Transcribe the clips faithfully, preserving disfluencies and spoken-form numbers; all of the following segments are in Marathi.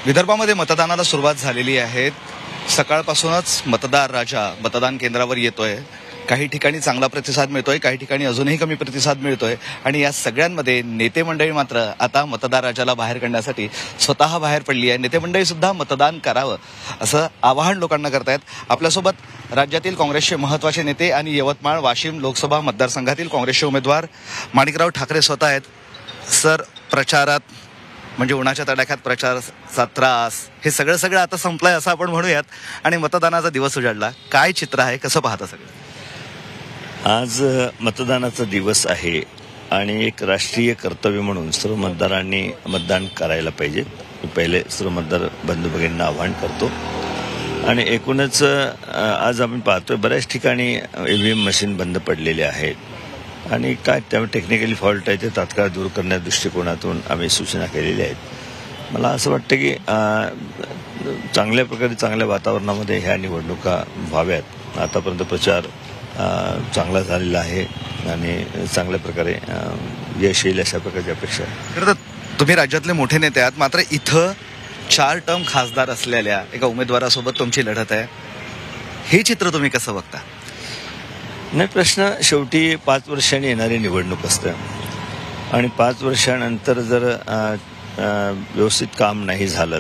विदर्भामध्ये मतदानाला सुरुवात झालेली आहे। सकाळपासूनच मतदार राजा मतदान केंद्रावर येतोय। काही ठिकाणी चांगला प्रतिसाद मिळतोय, काही ठिकाणी अजूनही कमी प्रतिसाद मिळतोय आणि या सगळ्यांमध्ये नेते मंडळी मात्र आता मतदार राजाला बाहेर काढण्यासाठी स्वतः बाहेर पडली आहे। नेते मंडळी सुद्धा मतदान करावं असं आवाहन लोकांना करतायत। आपल्यासोबत राज्यातील काँग्रेसचे महत्त्वाचे नेते आणि यवतमाळ वाशिम लोकसभा मतदारसंघातील काँग्रेसचे उमेदवार माणिकराव ठाकरे स्वतः आहेत। सर, प्रचारात म्हणजे उन्हाच्या तडाख्यात प्रचाराचा त्रास हे सगळं सगळं आता संपलंय असं आपण म्हणूयात आणि मतदानाचा दिवस उजाडला। काय चित्र आहे, कसं पाहता सगळं? आज मतदानाचा दिवस आहे आणि एक राष्ट्रीय कर्तव्य म्हणून सर्व मतदारांनी मतदान करायला पाहिजे। पहिले सर्व मतदार बंधू भगिनींना आवाहन करतो आणि एकूणच आज आपण पाहतोय बऱ्याच ठिकाणी ईव्हीएम मशीन बंद पडलेले आहेत आणि काय त्यामुळे टेक्निकली फॉल्ट आहे ते तात्काळ दूर करण्याच्या दृष्टिकोनातून आम्ही सूचना केलेल्या आहेत। मला असं वाटतं की चांगल्या प्रकारे चांगल्या वातावरणामध्ये ह्या निवडणुका व्हाव्यात। आतापर्यंत प्रचार चांगला झालेला आहे आणि चांगल्या प्रकारे यश येईल अशा प्रकारची अपेक्षा आहे। खरं तर तुम्ही राज्यातले मोठे नेते आहात, मात्र इथं चार टर्म खासदार असलेल्या एका उमेदवारासोबत तुमची लढत आहे। हे चित्र तुम्ही कसं बघता? नाही, प्रश्न शेवटी पाच वर्षांनी येणारी निवडणूक असते आणि पाच वर्षानंतर जर व्यवस्थित काम नाही झालं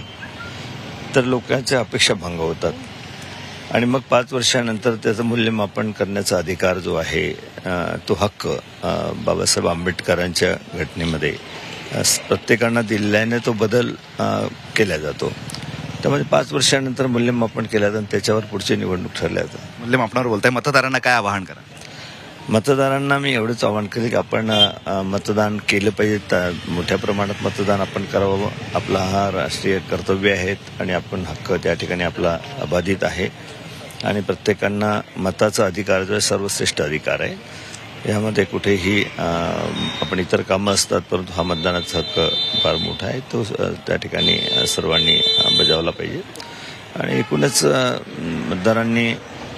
तर लोकांच्या अपेक्षा भंग होतात आणि मग पाच वर्षानंतर त्याचं मूल्यमापन करण्याचा अधिकार जो आहे तो हक्क बाबासाहेब आंबेडकरांच्या घटनेमध्ये प्रत्येकांना दिल्याने तो बदल केला जातो। त्यामुळे पाच वर्षानंतर मूल्यमापन केलं जातं आणि त्याच्यावर पुढची निवडणूक ठरल्या जातं। मूल्यमापनावर बोलताय, मतदारांना काय आवाहन करा? मतदारांना मी एवढंच आवाहन करेन की आपण मतदान केलं पाहिजे, मोठ्या प्रमाणात मतदान आपण करावं। आपला हा राष्ट्रीय कर्तव्य आहे आणि आपण हक्क त्या ठिकाणी आपला अबाधित आहे आणि प्रत्येकांना मताचा अधिकार जो सर्वश्रेष्ठ अधिकार आहे। यामध्ये कुठेही आपण इतर कामं असतात परंतु हा मतदानाचा हक्क फार मोठा आहे, तो त्या ठिकाणी सर्वांनी बजावला पाहिजे आणि एकूणच मतदारांनी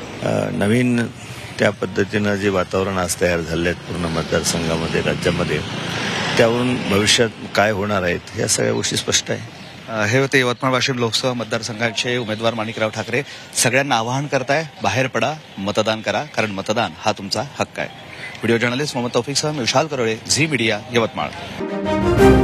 नवीन त्या पद्धतीनं जे वातावरण आज तयार झाले आहेत पूर्ण मतदारसंघामध्ये राज्यामध्ये, त्यावरून भविष्यात काय होणार आहेत ह्या सगळ्या गोष्टी स्पष्ट आहे। हे होते यवतमाळ वाशिम लोकसभा मतदारसंघाचे उमेदवार माणिकराव ठाकरे। सगळ्यांना आवाहन करताय, बाहेर पडा, मतदान करा, कारण मतदान हा तुमचा हक्क आहे। व्हिडिओ जर्नलिस्ट मोहम्मद तौफिकसह मी विशाल करोळे, झी मीडिया, यवतमाळ।